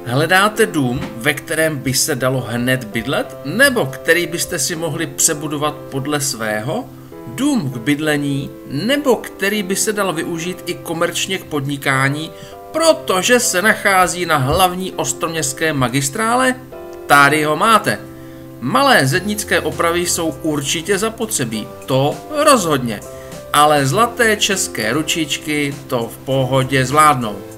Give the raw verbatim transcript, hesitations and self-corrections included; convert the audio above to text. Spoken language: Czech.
Hledáte dům, ve kterém by se dalo hned bydlet, nebo který byste si mohli přebudovat podle svého? Dům k bydlení, nebo který by se dal využít i komerčně k podnikání, protože se nachází na hlavní ostroměstské magistrále? Tady ho máte. Malé zednické opravy jsou určitě zapotřebí, to rozhodně, ale zlaté české ručičky to v pohodě zvládnou.